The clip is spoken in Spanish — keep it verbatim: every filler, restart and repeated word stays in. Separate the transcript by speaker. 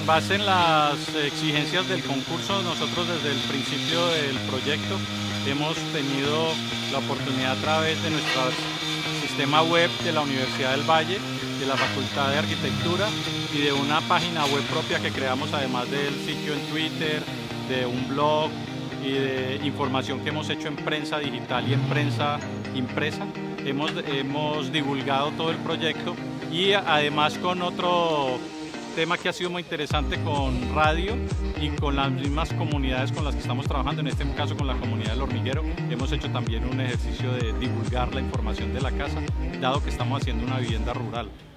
Speaker 1: base en las exigencias del concurso, nosotros desde el principio del proyecto hemos tenido la oportunidad a través de nuestro sistema web de la Universidad del Valle, de la Facultad de Arquitectura y de una página web propia que creamos, además del sitio en Twitter, de un blog y de información que hemos hecho en prensa digital y en prensa impresa. Hemos, hemos divulgado todo el proyecto y además con otro tema que ha sido muy interesante con radio y con las mismas comunidades con las que estamos trabajando, en este caso con la comunidad del Hormiguero. Hemos hecho también un ejercicio de divulgar la información de la casa, dado que estamos haciendo una vivienda rural.